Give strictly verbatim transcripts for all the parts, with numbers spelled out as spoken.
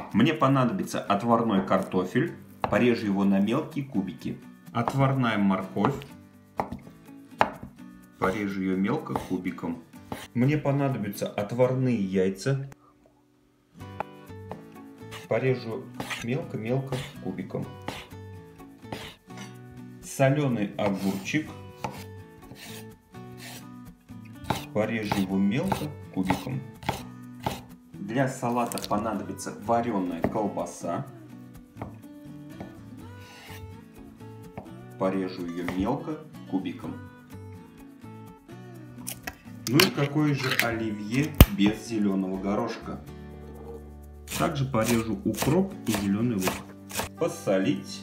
Мне понадобится отварной картофель. Порежу его на мелкие кубики. Отварная морковь. Порежу ее мелко кубиком. Мне понадобятся отварные яйца. Порежу мелко-мелко кубиком. Соленый огурчик. Порежу его мелко кубиком. Для салата понадобится вареная колбаса. Порежу ее мелко кубиком. Ну и какое же оливье без зеленого горошка? Также порежу укроп и зеленый лук. Посолить,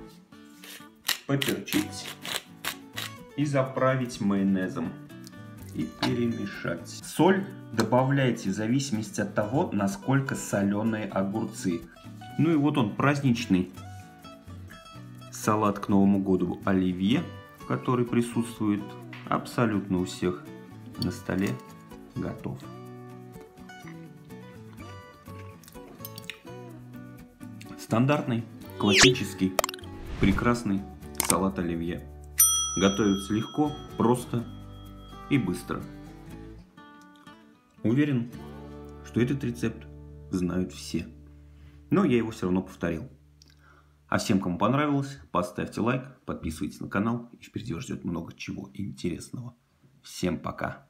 поперчить и заправить майонезом. И перемешать. Соль добавляйте в зависимости от того, насколько соленые огурцы. Ну и вот он, праздничный салат к Новому году оливье, который присутствует абсолютно у всех на столе, готов. Стандартный, классический, прекрасный салат оливье. Готовится легко, просто и быстро. Уверен, что этот рецепт знают все. Но я его все равно повторил. А всем, кому понравилось, поставьте лайк, подписывайтесь на канал. И впереди вас ждет много чего интересного. Всем пока.